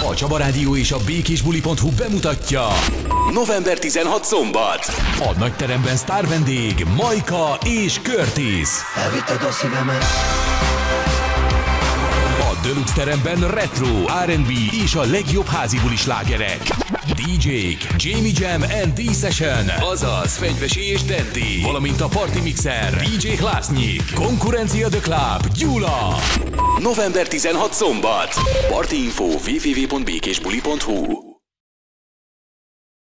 A Csaba Rádió és a békésbuli.hu bemutatja november 16 szombat. A nagyteremben sztár vendég Majka és Curtis. Elvitted a szívemet. A Deluxe teremben retro, R&B és a legjobb házibuli slágerek. DJ-k, Jamie Jam and D-Session, azaz Fenyvesi és Dendi, valamint a Party Mixer, DJ Hlásznyik, Konkurencia The Club, Gyula. November 16 szombat. Party info www.békésbuli.hu.